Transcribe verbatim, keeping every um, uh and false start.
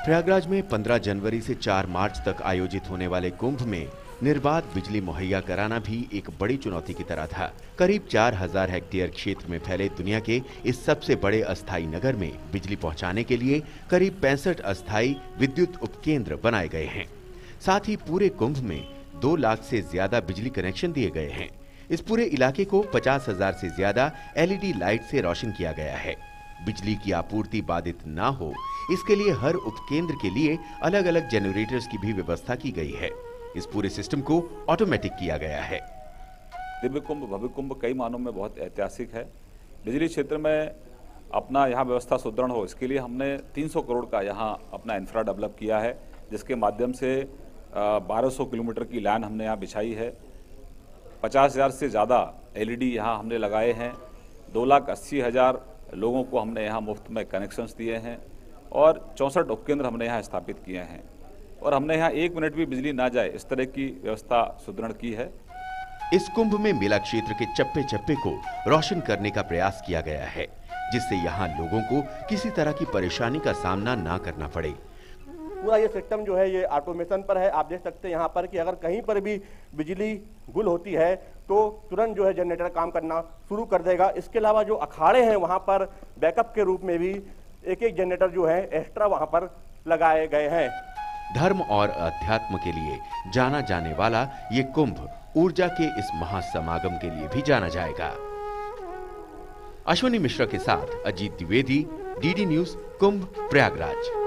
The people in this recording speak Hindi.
प्रयागराज में पंद्रह जनवरी से चार मार्च तक आयोजित होने वाले कुंभ में निर्बाध बिजली मुहैया कराना भी एक बड़ी चुनौती की तरह था। करीब चार हजार हेक्टेयर क्षेत्र में फैले दुनिया के इस सबसे बड़े अस्थायी नगर में बिजली पहुंचाने के लिए करीब पैंसठ अस्थायी विद्युत उपकेंद्र बनाए गए हैं। साथ ही पूरे कुंभ में दो लाख से ज्यादा बिजली कनेक्शन दिए गए हैं। इस पूरे इलाके को पचास हजार से ज्यादा एलईडी लाइट से रोशन किया गया है। बिजली की आपूर्ति बाधित ना हो, इसके लिए हर उपकेंद्र के लिए अलग अलग जनरेटर्स की भी व्यवस्था की गई है। इस पूरे सिस्टम को ऑटोमेटिक किया गया है। दिव्य कुंभ भव्य कुंभ कई मानों में बहुत ऐतिहासिक है। बिजली क्षेत्र में अपना यहाँ व्यवस्था सुदृढ़ हो, इसके लिए हमने तीन सौ करोड़ का यहाँ अपना इंफ्रा डेवलप किया है, जिसके माध्यम से बारह सौ किलोमीटर की लाइन हमने यहाँ बिछाई है। पचास हजार से ज़्यादा एलईडी यहाँ हमने लगाए हैं। दो लाख अस्सी हजार लोगों को हमने यहाँ मुफ्त में कनेक्शंस दिए हैं और चौंसठ उपकेंद्र हमने यहाँ स्थापित किए हैं और हमने यहाँ एक मिनट भी बिजली ना जाए इस तरह की व्यवस्था सुदृढ़ की है। इस कुंभ में मेला क्षेत्र के चप्पे चप्पे को रोशन करने का प्रयास किया गया है, जिससे यहाँ लोगों को किसी तरह की परेशानी का सामना ना करना पड़े। पूरा ये सिस्टम जो है ये ऑटोमेशन पर है। आप देख सकते हैं यहाँ पर कि अगर कहीं पर भी बिजली गुल होती है तो तुरंत जो है जनरेटर काम करना शुरू कर देगा। इसके अलावा जो अखाड़े हैं वहाँ पर बैकअप के रूप में भी एक एक जनरेटर जो है एक्स्ट्रा वहाँ पर लगाए गए हैं। धर्म और अध्यात्म के लिए जाना जाने वाला ये कुंभ ऊर्जा के इस महासमागम के लिए भी जाना जाएगा। अश्विनी मिश्रा के साथ अजीत द्विवेदी, डीडी न्यूज, कुंभ, प्रयागराज।